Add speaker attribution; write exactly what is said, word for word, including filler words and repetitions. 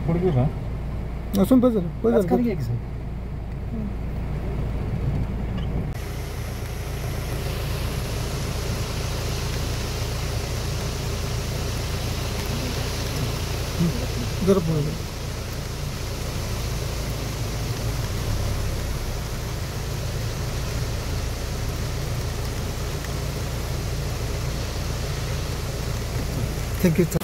Speaker 1: पुढे घेऊ का
Speaker 2: असून पण झालं पण
Speaker 3: आज
Speaker 2: झालं
Speaker 3: खाली घ्या की सर
Speaker 2: जरा पुढे जा. थँक्यू